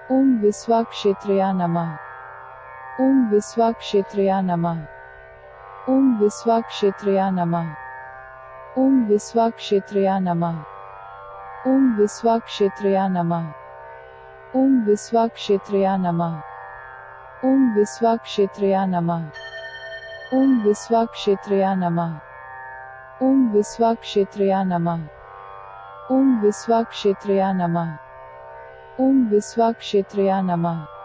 ओम विश्वाक्षेत्रया नमः। ओम विश्वाक्षेत्रया नमः। ओम विश्वाक्षेत्रया नमः। ओम विश्वाक्षेत्रया नमः। ओम विश्वाक्षेत्रया नमः। ओम विश्वाक्षेत्रया नमः। ओम विश्वाक्षेत्रया नमः। ओम विश्वाक्षेत्रया नमः। ओम विश्वाक्षेत्रया नमः। ओम विश्वाक्षेत्रया नमः। ओम विश्वाक्षेत्रया नमः।